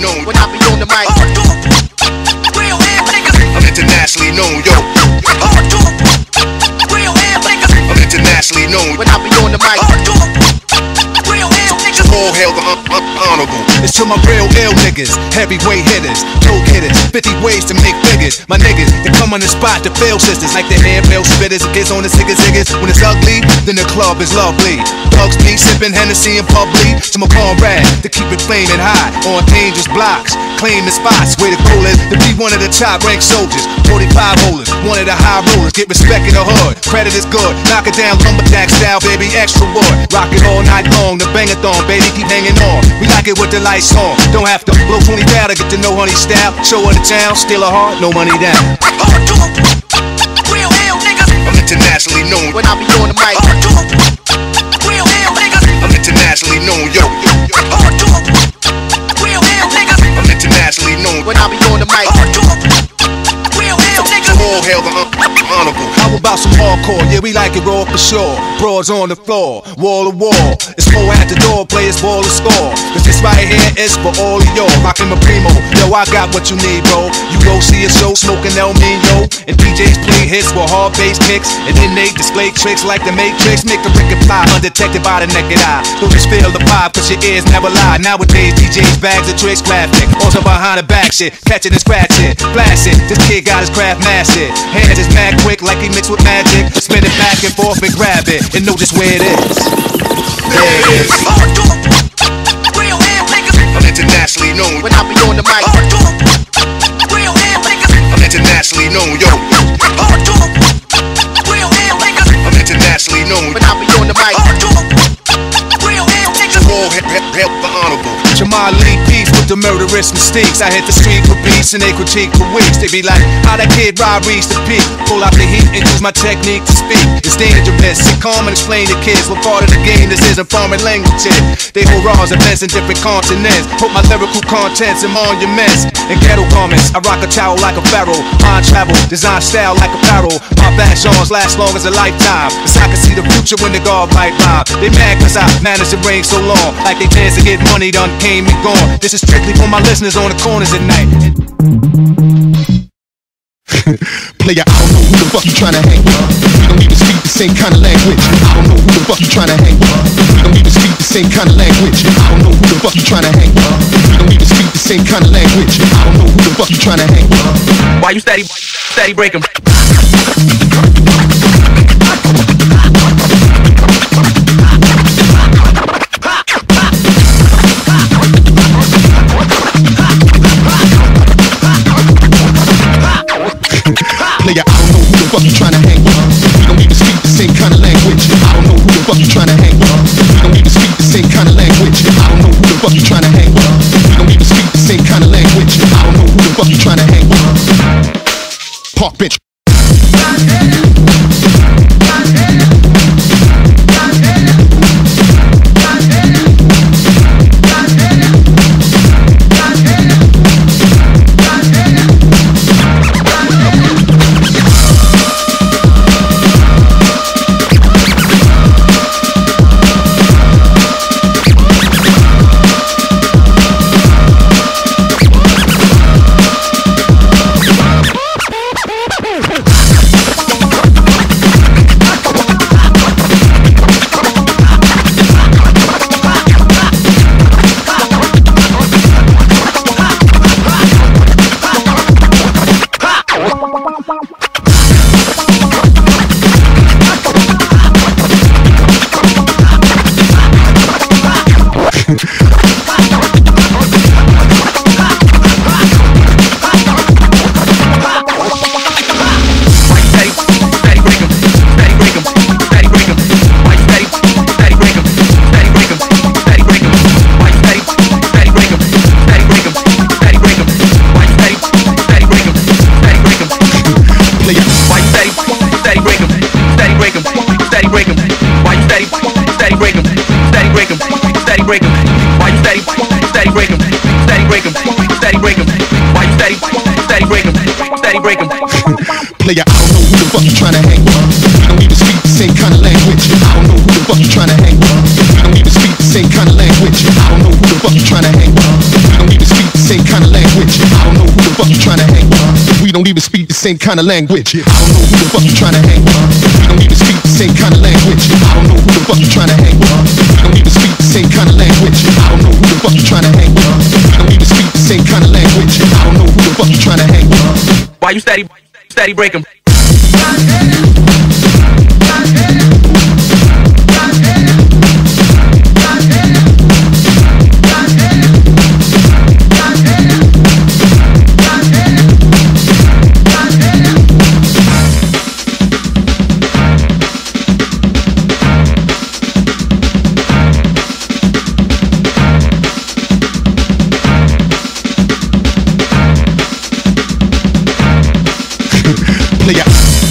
known when I be on the mic. Real ass niggas. I'm internationally known, yo. Real ass niggas. I'm internationally known when I be on the mic. Real ass niggas. All hail the honorable. It's to my real ill niggas, heavyweight hitters, dope hitters, 50 ways to make figures. My niggas, they come on the spot to fail sisters, like the handbill spitters, kids on the ziggas. When it's ugly, then the club is lovely. Thugs be sipping Hennessy in public. To my comrade, to keep it flaming high on dangerous blocks, claiming spots where the goal is to be one of the top ranked soldiers. 45 holders, one of the high rollers, get respect in the hood. Credit is good, knock it down lumberjack style, baby, extra wood. Rock it all night long, the bang-a-thon, baby, keep hanging on. We like it with the lights on. Don't have to blow 20 down to get to know honey style. Show her the town, steal her heart, no money down. Real hell niggas. I'm internationally known when I be on the mic. Real hell niggas. I'm internationally known, yo. Real hell niggas. I'm internationally known when I be on the mic. Real hell niggas. All hail the honorable. How about some hardcore? Yeah, we like it raw for sure. Broads on the floor, wall to wall. It's more at the door, players ball to score. Cause this right here is for all of y'all. Rockin' my primo, yo, I got what you need, bro. You go see a show, smoking El Nino, and DJs play hits with hard bass kicks, and then they display tricks like the Matrix. Make the record fly, undetected by the naked eye. So just feel the vibe, cause your ears never lie. Nowadays, DJs bags of tricks, graphic. Also behind the back shit, catching and scratching, blasting. This kid got his craft mastered. Hands is mad quick like he mixed with magic. Spin it back and forth and grab it, and know just where it is. There it is. Real hell niggas. I'm internationally known when I be on the mic. Real hell niggas. I'm internationally known, yo. Real hell niggas. I'm internationally known when I be on the mic. Real hell niggas. All help the honorable. Jamal Lee peace with the murderous mistakes. I hit the street for beats and they critique for weeks. They be like, how that kid Rob reached the peak. Pull out the heat and use my technique to speak. It's dangerous, sit calm and explain to kids what part of the game this isn't foreign language. They hold raws events in different continents. Put my lyrical contents in monuments and ghetto garments. I rock a towel like a pharaoh. Mind travel, design style like apparel. My fashions last long as a lifetime. Cause I can see the future when the guard might rhyme. They mad cause I managed to reign so long. Like they chance to get money done came and gone. This is strictly for my listeners on the corners at night. Player, I don't know who the fuck you tryna hang with. We don't even speak the same kind of language. I don't know who the fuck you tryna hang with. We don't even speak the same kind of language. I don't know who the fuck you tryna hang with. We don't even speak the same kind of language. I don't know who the fuck you tryna hang with. Why you steady breaking? Player, I don't know who the fuck you tryna hang with. We don't even speak the same kind of language. I don't know who the fuck you tryna hang with. We don't even speak the same kind of language. I don't know who the fuck you tryna hang with. We don't even speak the same kind of language. I don't know who the fuck you tryna hang with. Park bench. Player, I don't know who the fuck you tryna hang with. We don't even speak the same kind of language. I don't know who the fuck you tryna hang with. We don't even speak the same kind of language. I don't know who the fuck you tryna hang with. We don't even speak the same don't even speak the same kind of language. I don't know who the fuck you trying to hang with. We don't even speak the same kind of language. I don't know who the fuck you trying to hang with. We don't even speak the same kind of language. I don't know who the fuck you trying to hang with. We don't even speak the same kind of language. I don't know who the fuck you trying to hang with. Why you steady breaking? Play out.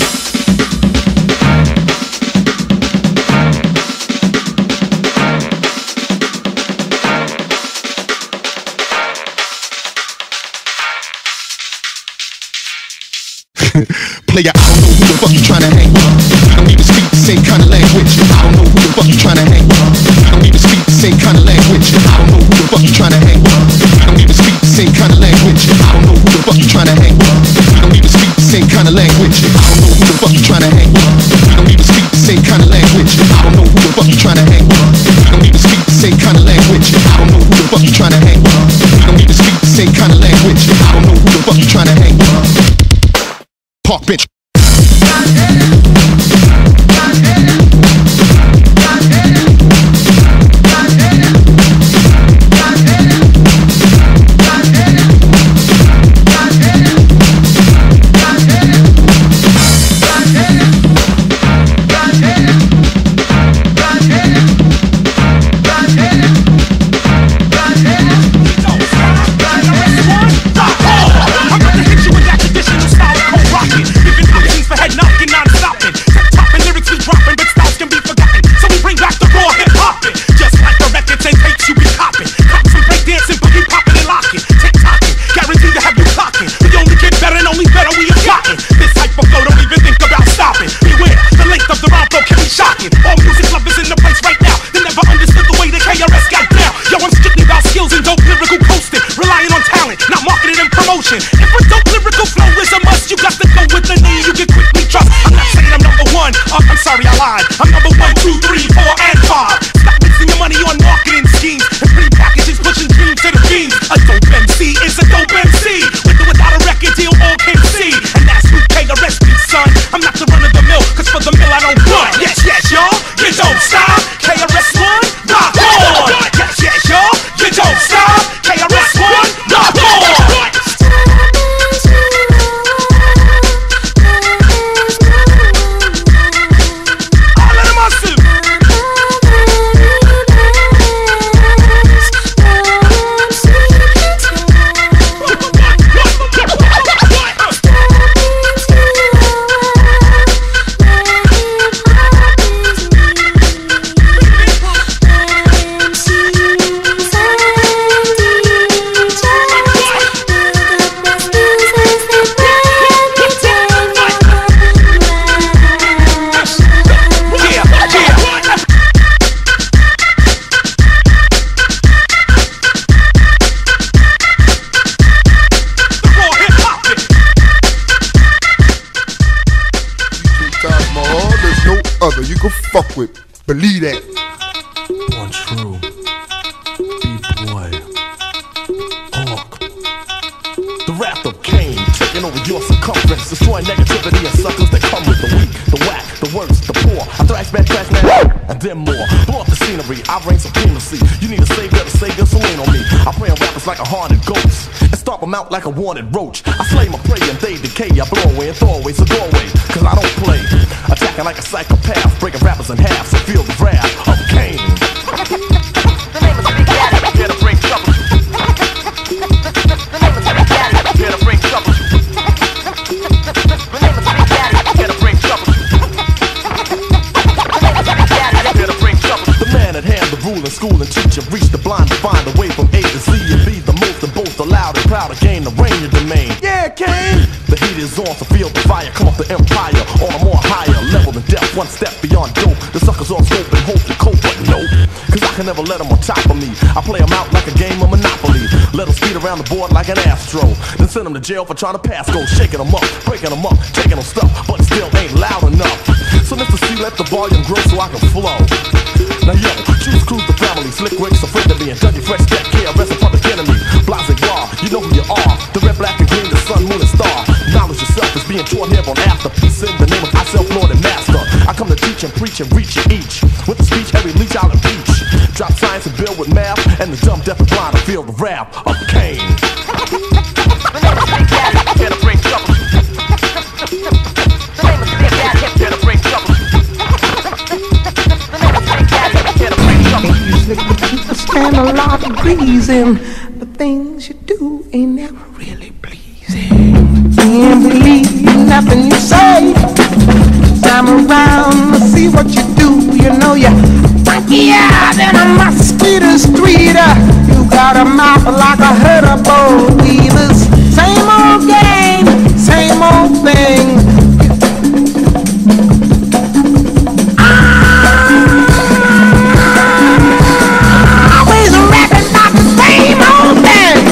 Player, I don't know who the fuck you tryna hang with. We don't even speak the same kind of language. I don't know who the fuck you tryna hang with. We don't even speak the same kind of language. I don't know who the fuck you tryna hang with. We don't even speak the same kind of language. I don't know who the fuck you tryna hang with. We don't even speak the same kind of language. I don't know who the fuck you tryna hang with. We don't even speak the same kind of language. I don't know who the fuck you tryna hang with. We don't even speak the same kind of language. I don't know who the fuck you tryna hang with. We don't even speak the same kind of language. I don't know who the fuck you tryna hang with. Park bitch. If a dope lyrical flow is a must, you got to go with the name you can quickly trust. I'm not saying I'm number one, I'm sorry I lied. I'm number 1, 2, 3, 4, and 5. Stop wasting your money on marketing schemes and pretty packages pushing dreams to the beams. A dope MC is a dope MC. With or without a record deal, all can see. And that's who KRS Beats, son. I'm not the run of the mill, cause for the mill I don't run. Yes, yes, y'all, you don't stop. KRS-One, rock on. Yes, yes, y'all, you don't stop. KRS-One, rock on. You can fuck with, believe that. One true B-boy Hawk. The wrath of Cain taking over your circumference, destroying negativity and suckers that come with the weak, the whack, the worst, the poor. I thrash man, and then more. Blow up the scenery, I reign supremacy. You need a savior to save your soul, ain't on me. I prey on rappers like a haunted ghost and stomp them out like a wanted roach. I slay my prey and they decay. I blow away and throw away, so doorway, cause I don't play. Attacking like a psychopath, breaking rappers in half, so feel the wrath of Cain. The name is Big Daddy. Here to bring trouble. The name is Big Daddy. Here to bring trouble. The name is Big Daddy. Here to bring trouble. The name is Big Daddy. Here to bring trouble. The man at hand, the ruler, school and teacher, reach the blind to find a way from A to Z and be the most and both, the loud and proud to gain the reign of domain. Yeah, Cain. The heat is on, so feel the fire. Come up the empire on a more higher level than death. One step beyond dope. The suckers all scope and hope to cope, but no. Cause I can never let them on top of me. I play them out like a game of Monopoly. Let them speed around the board like an Astro. Then send them to jail for trying to pass go. Shaking them up, breaking them up, taking them stuff, but still ain't loud enough. So Mr. C, let the volume grow so I can flow. Now yo, choose cruise the family. Slick Rick's a friend of me, and Dougie Fresh Step Care, rest a public enemy. Blase Guar, you know who you are. The red, black, and green, the sun, moon, and star. Knowledge yourself is being torn here on after. Peace in the name of myself, Lord and Master. I come to teach and preach and reach you each. With the speech, every leech I'll impeach. Drop science and build with math. And the dumb, deaf, and blind to feel the rap of Kane. My name is Big Daddy. Here to bring trouble. My name is Big Daddy. Here to bring trouble. My name is Big Daddy. Here to bring trouble. Usually people stand a lot of reason. The things you do ain't never really pleasing. Can't believe nothing you say. I'm around to see what you do. You know you're funkier than a mosquito streeter. You got a mouth like a herd of boll weavers. Same old game, same old thing. Always rapping about the same old thing.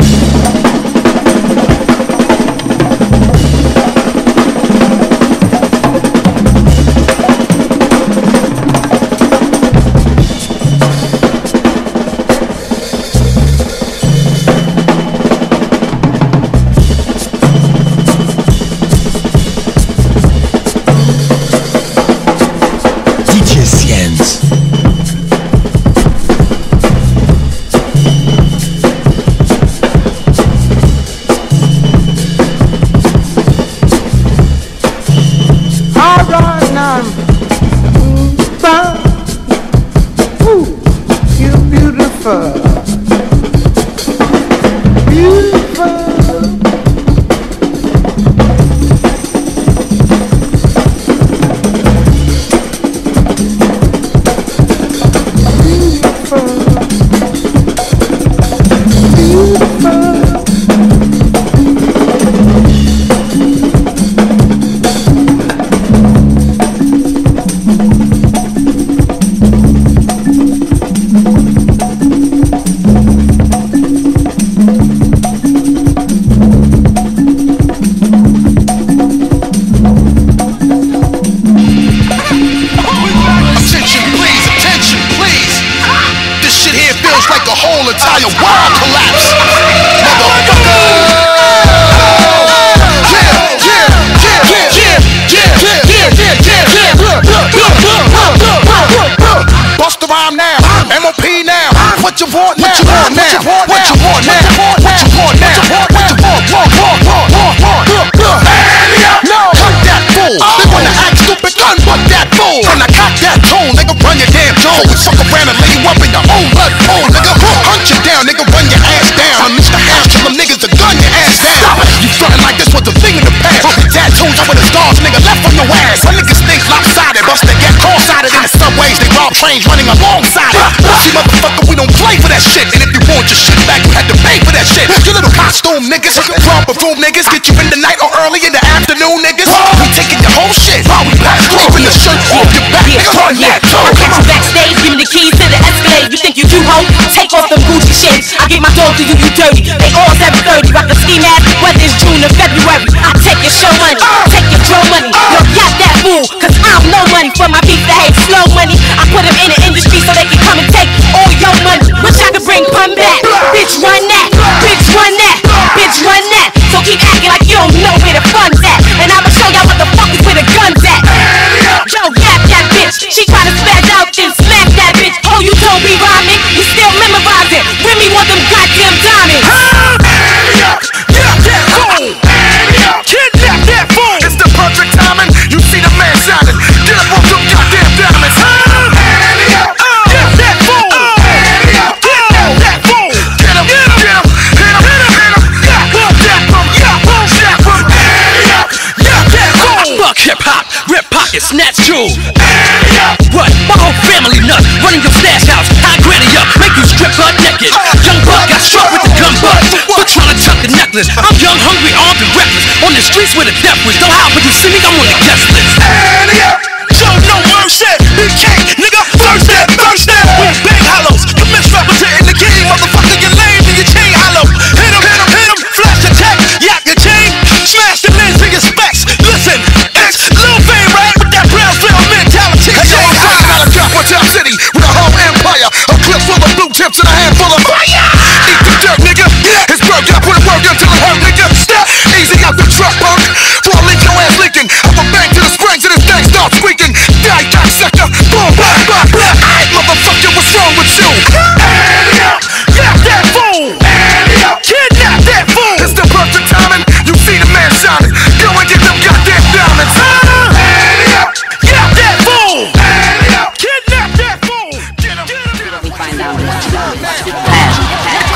Trains running alongside it. See, motherfucker, we don't play for that shit. And if you want your shit back, you had to pay for that shit. You little costume niggas, prom perfume niggas, get you in the night or early in the afternoon niggas. We taking your whole shit while we pass through. Keeping the shirt off your back, nigga, run that too. I catch you backstage, give me the keys to the Escalade. You think you too hoe? Take off them Gucci shades. I get my dog to you, you dirty. They all 730, rock the ski mask, whether it's June or February. I take your show money, take your draw money. Yo, got that fool, cause I don't know money for my beef that hate slow money. I put them in the industry so they can come and take all your money. Wish I could bring pun back. Bitch, run that. Bitch, run that. Bitch, run that. So keep acting like you don't know where the fun's at. And I'ma show y'all what the fuck is where the gun's at. Yo, yap that bitch. She tryna spaz out, then smack that bitch. Oh, you don't be rhyming. You still memorizing. Remy want them goddamn diamonds. Kidnap that fool. It's the perfect timing. You see the man shining. Get up on them goddamn diamonds. Hip-hop, rip pockets, snatch jewels. What? My whole family nuts. Running your stash house, I granny up, make you strip her naked. Young buck got struck with the gun butt for trying to tuck the necklace. I'm young, hungry, armed and reckless. On the streets where the death was. Don't hide when you see me, I'm on the guest list. Show no mercy, big king, nigga, first step. We bang hollow.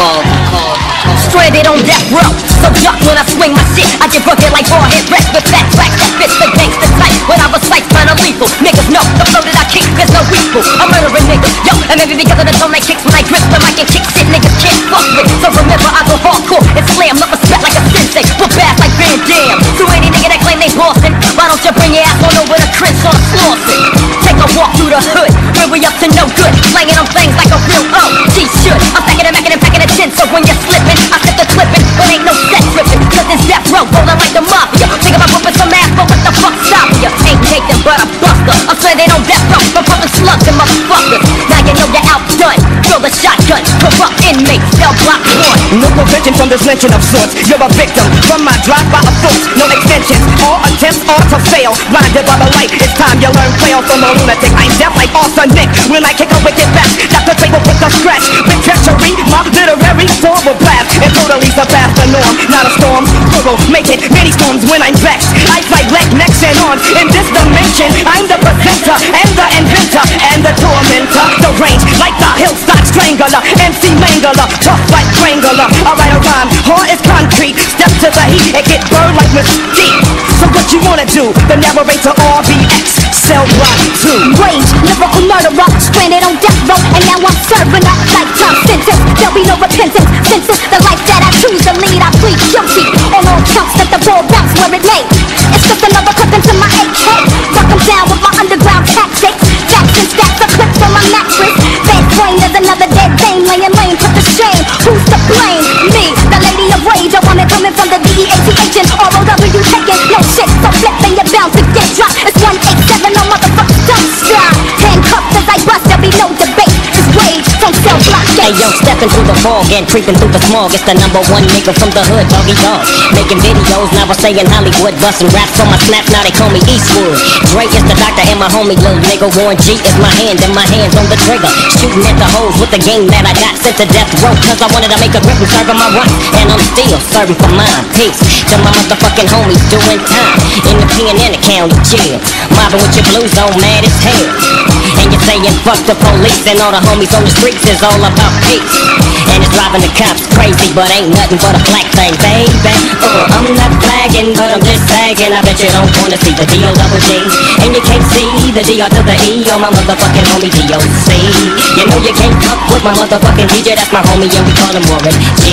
called Stranded on death row. So duck when I swing my shit. I get rugged like forehead rest with fat tracks that fits the gangster type. When I recite, kinda lethal. Niggas know the flow that I kick, there's no equal. I'm murdering niggas, yo, and maybe because of the tone I kicks when I grip the mic and kick shit niggas can't fuck with. So remember, I go hardcore and slam up a spat like a sensei. Whoop ass like Van Damme. To any nigga that claim they bossin', why don't you bring your ass on over to Crenshaw Slauson? Take a walk through the hood, where we up to no good. Slanging on things like a real OG should. I'm stacking and macking and packing a tin, so when you're slipping, I set the clipping, but ain't no set tripping. Cause it's death row, rolling like the mafia. Think about whooping some ass, but what the fuck stop ya? Ain't Nathan but a buster. I'm stranded on death row, from pumping slugs and motherfuckers. Now you know you're outdone. Throw the shotgun, corrupt inmates, cell block 1. No prevention from this lynching of sorts. You're a victim from my drive-by assaults. No extensions, all attempts are to fail. Blinded by the light, it's time you learn play off from a lunatic. I'm deaf like arsenic when I kick a wicked back. Dr. Fate will put the scratch with treachery. My literary form will blast and totally surpass the norm. Not a storm, plural, make it many storms when I'm vexed. I fight black necks and arms in this dimension. I'm the presenter and the inventor and the tormentor. The range like the hillside strangler, MC Mangler, tough like Strangler. I write a rhyme, hard as concrete. Step to the heat and get burned like mesquite. So what you wanna do? The narrator RBX, cell block 2. Range, lyrical murderer, stranded on death row, and now I'm serving a lifetime sentence. There'll be no repentance, since it's the life that I choose to lead. I plead guilty on all counts, let the ball bounce where it may. It's just another clip into my AK. Rock 'em down with my underground tactics. Facts and stats, a clip from my mattress. Bad brain, there's another dead dame laying lame, put to shame. Who's to blame? Me, the lady of rage. I want it coming from the DEATH and ROW taking no shit, so flipping you're bound to get dropped. It's 187, no motherfuckers don't stop. Handcuffed as I bust, there'll be no debate. It's rage from cell block 8. Hey yo, stepping through the fog and creeping through the smog. It's the #1 nigga from the hood, Doggy Dog. Making videos, now I stay in Hollywood. Busting raps on my snaps, now they call me Eastwood. Dre is the doctor and my homie Lil Nigga. Warren G is my hand and my hands on the trigger. Shooting at the hoes with the game that I got. Sent to death row cause I wanted to make a grip and serve my rights. And I'm still serving for mine. Peace to my motherfucking homies doing time in the PNN county jail. Mobbing with your blue zone, mad as hell. And you're saying fuck the police and all the homies on the streets is all about peace. And it's driving the cops crazy, but ain't nothing but a black thing, baby. I'm not flagging, but I'm just sagging. I bet you don't wanna see the D-O-double-G. And you can't see the D-R to the E on my motherfucking homie D-O-C. You know you can't fuck with my motherfucking DJ, that's my homie and we call him Warren G.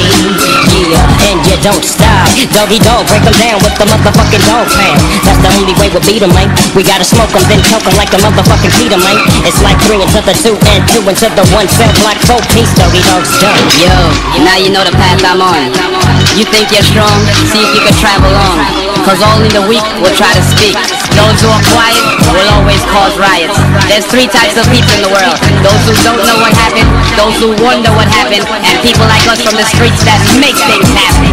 Yeah, and you don't stop. Doggy Dog, break them down with the motherfucking dog pound. That's the only way we beat them, man. We gotta smoke them, then choke them like the motherfucking Peter, man. It's like 3 into the 2 and 2 into the 1. Cell block 4 piece, Doggy Dog's done. Yo, now you know the path I'm on. You think you're strong? See if you can travel on. Cause only the weak will try to speak. Those who are quiet will always cause riots. There's 3 types of people in the world. Those who don't know what happened, those who wonder what happened, and people like us from the streets that make things happen.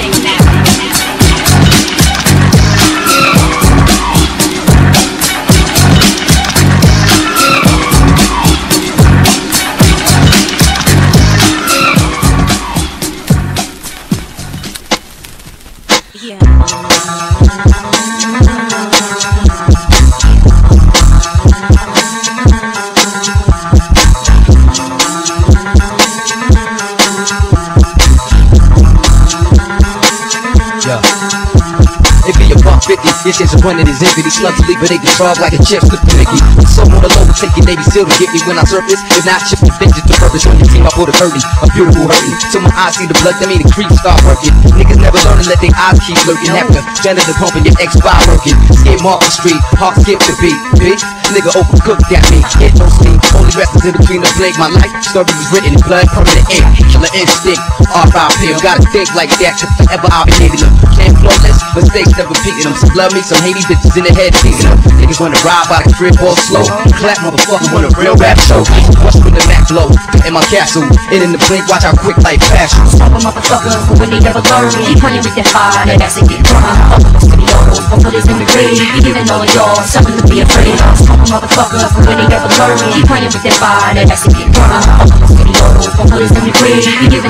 This is one that is empty. These slugs leave, but they can frog like a chip slip to Mickey. So on the low, take your Navy SEAL to get me when I surface. If not, shift the vengeance to purpose. On your team, I put a curtain, a beautiful hurting. So my eyes see the blood, that mean the creeps start working. Niggas never learn to let their eyes keep lurking. After Janitor pumping your X5 working. Skip Market Street, heart skip the beat. Bitch, nigga overcooked at me. Hit no sleep, only resting in between the blink. My life story was written in blood, permanent ink. Killer instinct, R.I.P. Gotta think like that, cause forever I'll be hating them. Can't flawless, mistakes never repeating them. Some love me, some hate these bitches in the head teasing them. Niggas wanna ride by the crib all slow. Clap motherfucker want a real rap show. What's with the Mac blow? In my castle, and in the blink, watch how quick life passes. Stop a motherfucker who when they never learn. Keep running with that fire, that ass and get drunk. Up on the studios, from police in the grave. Even though y'all, something to be afraid of. Stop a motherfucker who when they never learn. Keep running with that fire, that ass and get drunk. Up on the studios, from police in the grave. Even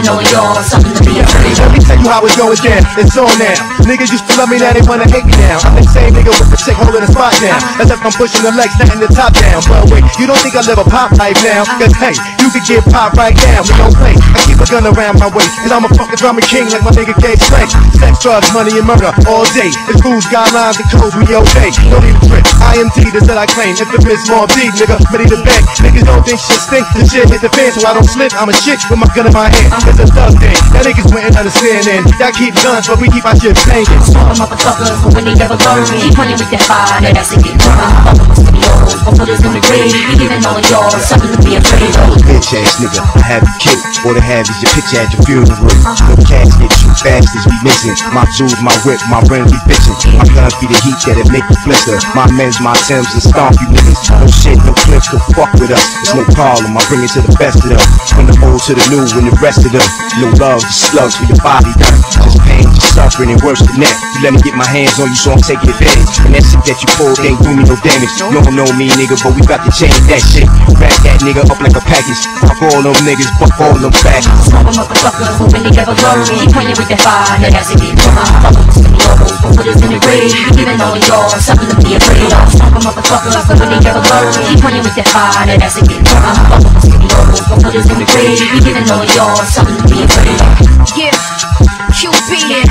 giving all of y'all something to be afraid Let of. me tell you how it's going down, it's on now. Niggas used to love me, now they wanna hate me now. I'm the same nigga with the chick holding the spot down. As if I'm pushing the legs, letting the top down. But wait, you don't think I live a pop life now? Cause hey, you could get popped right now. We don't play, I keep a gun around my waist. And I'm a fucking drama king like my nigga Gay Slay. Sex, drugs, money, and murder all day. It's rules, guidelines, and codes we obey. Don't even trip, IMD, that's that I claim. Infamous Mob Deep, nigga, ready to bang. Niggas don't think shit stink, the shit hit the fan, so I don't slip. I'm a shit with my gun in my hand. It's a thug thing, that niggas wouldn't understand. And y'all keep guns, but we keep our shit banging. Small motherfuckers, but when they never learn, keep running with that fire, that ass and get burned. Fuck with the yours, but put us in the grave. We giving all of y'all something to be afraid of. Bitch ass nigga, I have you killed. All they have is your picture at your funeral. No casket, shoot bastards we missing. My jewels, my whip, my ring we bitching. My guns be the heat that'll make you flicker. My men's, my Timbs, and stomp you niggas. No shit, no clips, no fuck with us. It's no problem, I bring it to the best of them. From the old to the new and the rest of them. No love, just slugs for your body done. Just pain, just suffering, and worse than that. You let me get my hands on you, so I'm taking advantage. And that shit that you pulled ain't do me no damage. You don't know me, nigga, but we got to change that shit. Wrap that nigga up like a package. Fuck all them niggas, fuck all them facts. Small motherfuckers, but when they never learn, keep running with that fire, that ass and get burned. Fuck with the yours, but put us in the grave. We giving all of y'all something to be afraid of. Small motherfuckers, but when they never learn, keep running with that fire, that ass and get burned. Fuck with the yours, but put us in the grave. We giving all of y'all something to be afraid of. Yeah, QB,